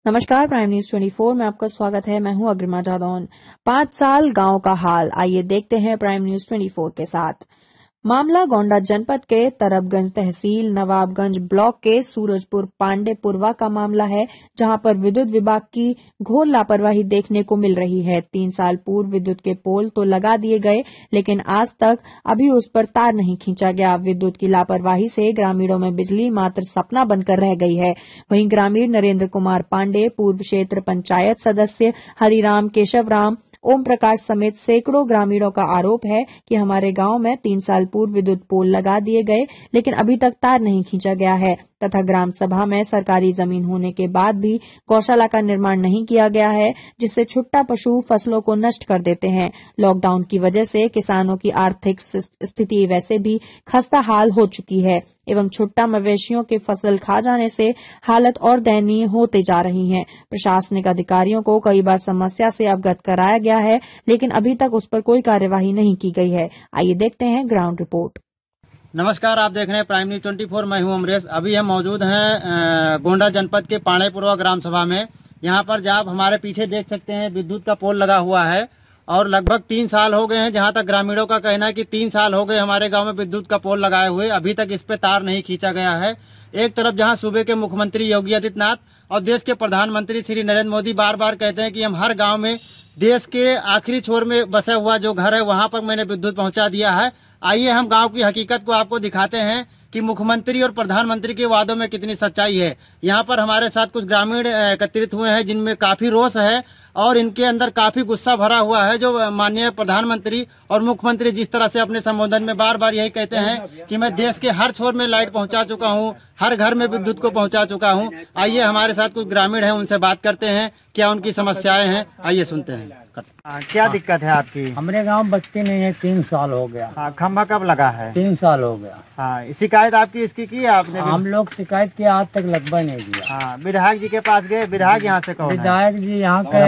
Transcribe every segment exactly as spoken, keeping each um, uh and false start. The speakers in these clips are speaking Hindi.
नमस्कार, प्राइम न्यूज चौबीस में आपका स्वागत है। मैं हूं अग्रिमा जादौन। पांच साल गांव का हाल, आइए देखते हैं प्राइम न्यूज चौबीस के साथ। मामला गोंडा जनपद के तरबगंज तहसील नवाबगंज ब्लॉक के सूरजपुर पांडेपुरवा का मामला है, जहां पर विद्युत विभाग की घोर लापरवाही देखने को मिल रही है। तीन साल पूर्व विद्युत के पोल तो लगा दिए गए, लेकिन आज तक अभी उस पर तार नहीं खींचा गया। विद्युत की लापरवाही से ग्रामीणों में बिजली मात्र सपना बनकर रह गई है। वहीं ग्रामीण नरेंद्र कुमार पांडे, पूर्व क्षेत्र पंचायत सदस्य हरिराम केशवराम, ओम प्रकाश समेत सैकड़ों ग्रामीणों का आरोप है कि हमारे गांव में तीन साल पूर्व विद्युत पोल लगा दिए गए, लेकिन अभी तक तार नहीं खींचा गया है तथा ग्राम सभा में सरकारी जमीन होने के बाद भी गौशाला का निर्माण नहीं किया गया है, जिससे छुट्टा पशु फसलों को नष्ट कर देते हैं। लॉकडाउन की वजह से किसानों की आर्थिक स्थिति वैसे भी खस्ता हाल हो चुकी है एवं छुट्टा मवेशियों के फसल खा जाने से हालत और दयनीय होते जा रही है। प्रशासनिक अधिकारियों को कई बार समस्या से अवगत कराया गया है, लेकिन अभी तक उस पर कोई कार्यवाही नहीं की गई है। आइए देखते हैं ग्राउंड रिपोर्ट। नमस्कार, आप देख रहे हैं प्राइम न्यूज चौबीस। मैं हूं अमरेश। अभी हम मौजूद हैं गोंडा जनपद के पांडेपुरवा ग्राम सभा में। यहां पर जब हमारे पीछे देख सकते हैं विद्युत का पोल लगा हुआ है और लगभग तीन साल हो गए हैं। जहां तक ग्रामीणों का कहना है कि तीन साल हो गए हमारे गांव में विद्युत का पोल लगाए हुए, अभी तक इस पे तार नहीं खींचा गया है। एक तरफ जहां सूबे के मुख्यमंत्री योगी आदित्यनाथ और देश के प्रधानमंत्री श्री नरेंद्र मोदी बार बार कहते हैं कि हम हर गाँव में देश के आखिरी छोर में बसा हुआ जो घर है वहां पर मैंने विद्युत पहुंचा दिया है। आइए हम गांव की हकीकत को आपको दिखाते हैं कि मुख्यमंत्री और प्रधानमंत्री के वादों में कितनी सच्चाई है। यहाँ पर हमारे साथ कुछ ग्रामीण एकत्रित हुए हैं जिनमें काफी रोष है और इनके अंदर काफी गुस्सा भरा हुआ है। जो माननीय प्रधानमंत्री और मुख्यमंत्री जिस तरह से अपने संबोधन में बार बार यही कहते हैं कि मैं देश के हर छोर में लाइट पहुंचा चुका हूं, हर घर में विद्युत को पहुंचा चुका हूं। आइए हमारे साथ कुछ ग्रामीण हैं, उनसे बात करते हैं क्या उनकी समस्याएं हैं। आइए सुनते हैं। आ, क्या दिक्कत है आपकी? हमारे गांव बत्ती नहीं है, तीन साल हो गया। हाँ, खंभा कब लगा है? तीन साल हो गया। हाँ, शिकायत आपकी इसकी की आपने? हम लोग शिकायत किया, आज तक लगभग नहीं दिया। हाँ, विधायक जी के पास गए? विधायक यहाँ से कौन है? विधायक जी यहाँ के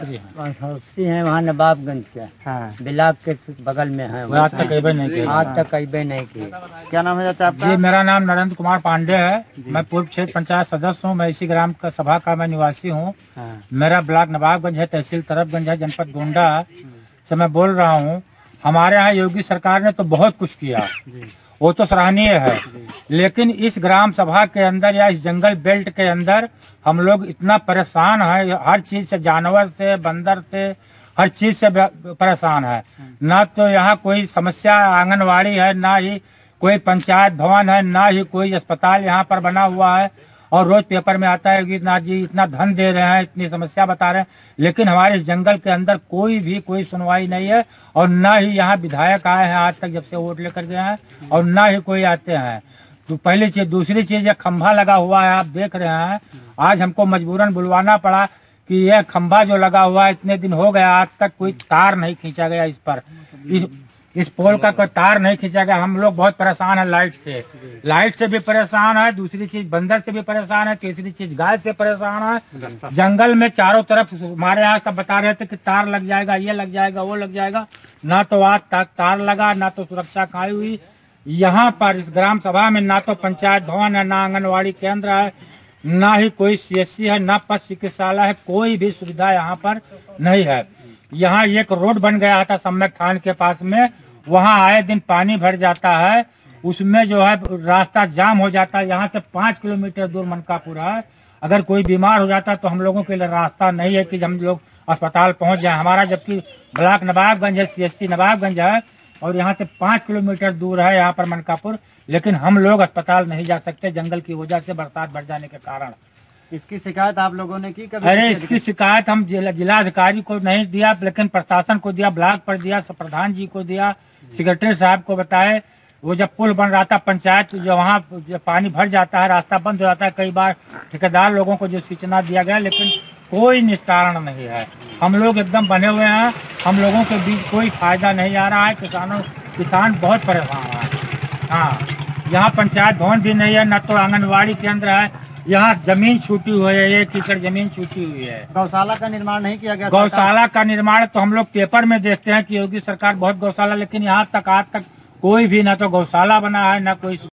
शास्त्री हैं, वहाँ नवाबगंज के। हाँ, बिलाक के बगल में है। आज तक कई नहीं किया। आज तक कई नहीं किए। क्या नाम है चाचा आपका? जी, मेरा नाम नरेंद्र कुमार पांडे है। मैं पूर्व क्षेत्र पंचायत सदस्य हूँ। मैं इसी ग्राम का सभा का मैं निवासी हूँ। मेरा ब्लॉक नवाबगंज है, तहसील तरबगंज है, जनपद गोंडा से मैं बोल रहा हूँ। हमारे यहाँ योगी सरकार ने तो बहुत कुछ किया, वो तो सराहनीय है, लेकिन इस ग्राम सभा के अंदर या इस जंगल बेल्ट के अंदर हम लोग इतना परेशान है, हर चीज से, जानवर से, बंदर से, हर चीज से परेशान है। ना तो यहाँ कोई समस्या आंगनवाड़ी है, ना ही कोई पंचायत भवन है, ना ही कोई अस्पताल यहाँ पर बना हुआ है। और रोज पेपर में आता है कि इतना जी इतना धन दे रहे हैं, इतनी समस्या बता रहे हैं, लेकिन हमारे इस जंगल के अंदर कोई भी कोई सुनवाई नहीं है। और ना ही यहाँ विधायक आए हैं आज तक जब से वोट लेकर गए हैं, और ना ही कोई आते हैं। तो पहली चीज। दूसरी चीज, ये खंभा लगा हुआ है, आप देख रहे हैं। आज हमको मजबूरन बुलवाना पड़ा कि यह खंभा जो लगा हुआ है इतने दिन हो गया, आज तक कोई तार नहीं खींचा गया इस पर। इस, इस पोल का कोई तार नहीं खींचा गया। हम लोग बहुत परेशान है लाइट से, लाइट से भी परेशान है। दूसरी चीज, बंदर से भी परेशान है। तीसरी चीज, गाय से परेशान है। जंगल में चारों तरफ हमारे यहाँ सब बता रहे थे कि तार लग जाएगा, ये लग जाएगा, वो लग जाएगा। ना तो आज तक तार लगा, ना तो सुरक्षा कायम हुई। यहाँ पर इस ग्राम सभा में ना तो पंचायत भवन है, ना आंगनबाड़ी केंद्र है, ना ही कोई सीएससी है, ना पशु चिकित्सालय है। कोई भी सुविधा यहाँ पर नहीं है। यहाँ एक रोड बन गया था सम्यक थान के पास में, वहाँ आए दिन पानी भर जाता है, उसमें जो है रास्ता जाम हो जाता है। यहाँ से पाँच किलोमीटर दूर मनकापुर है। अगर कोई बीमार हो जाता है तो हम लोगों के लिए रास्ता नहीं है कि हम लोग अस्पताल पहुँच जाए। हमारा जबकि ब्लॉक नवाबगंज है, सीएससी नवाबगंज है, और यहाँ से पाँच किलोमीटर दूर है यहाँ पर मनकापुर, लेकिन हम लोग अस्पताल नहीं जा सकते जंगल की वजह से, बरसात बढ़ जाने के कारण। इसकी शिकायत आप लोगों ने की कभी? अरे इसकी शिकायत हम जिलाधिकारी को नहीं दिया, लेकिन प्रशासन को दिया, ब्लॉक पर दिया, प्रधान जी को दिया, सेक्रेटरी साहब को बताए। वो जब पुल बन रहा था पंचायत, जो वहाँ जब पानी भर जाता है, रास्ता बंद हो जाता है, कई बार ठेकेदार लोगों को जो सूचना दिया गया, लेकिन कोई निस्तारण नहीं है। हम लोग एकदम बने हुए हैं, हम लोगों के बीच कोई फायदा नहीं आ रहा है। किसानों किसान बहुत परेशान है। हाँ, यहाँ पंचायत भवन भी नहीं है, न तो आंगनबाड़ी केंद्र है। यहाँ जमीन छूटी हुई है, एक एकड़ जमीन छूटी हुई है। गौशाला का निर्माण नहीं किया गया? गौशाला का निर्माण तो हम लोग पेपर में देखते हैं कि योगी सरकार बहुत गौशाला, लेकिन यहाँ तक आज तक कोई भी ना तो गौशाला बना है, ना कोई